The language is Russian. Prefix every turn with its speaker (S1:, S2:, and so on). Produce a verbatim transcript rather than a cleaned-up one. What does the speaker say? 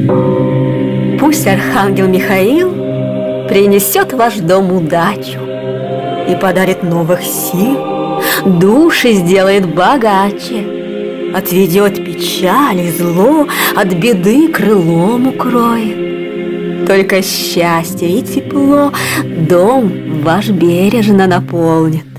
S1: Пусть архангел Михаил принесет в ваш дом удачу и подарит новых сил, души сделает богаче, отведет печаль и зло, от беды крылом укроет. Только счастье и тепло дом ваш бережно наполнит.